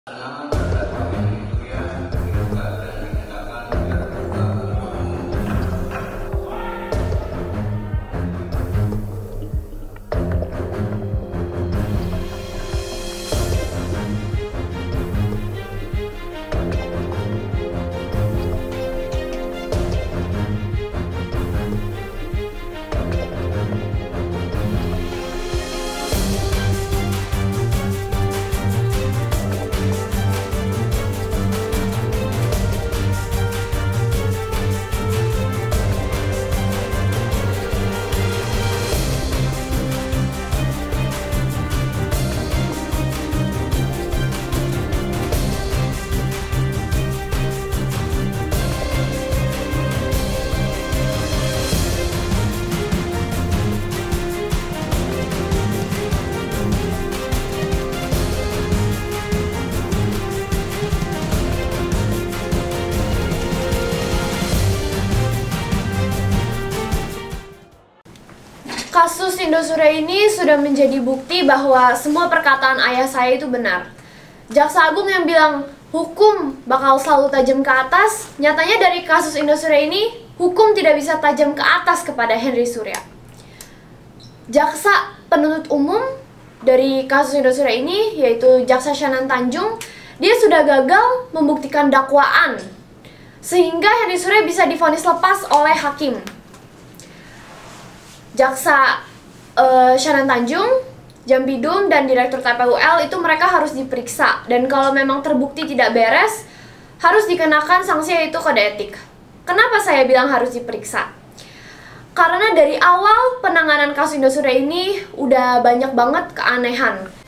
Kasus Indosuria ini sudah menjadi bukti bahwa semua perkataan ayah saya itu benar. Jaksa Agung yang bilang hukum bakal selalu tajam ke atas, nyatanya dari kasus Indosuria ini, hukum tidak bisa tajam ke atas kepada Henry Surya. Jaksa penuntut umum dari kasus Indosuria ini, yaitu Jaksa Shanan Tanjung, dia sudah gagal membuktikan dakwaan, sehingga Henry Surya bisa divonis lepas oleh hakim. Jaksa Shanan Tanjung, Jampidum, dan Direktur TPUL itu mereka harus diperiksa. Dan kalau memang terbukti tidak beres, harus dikenakan sanksi yaitu kode etik. Kenapa saya bilang harus diperiksa? Karena dari awal penanganan kasus Indosuria ini udah banyak banget keanehan.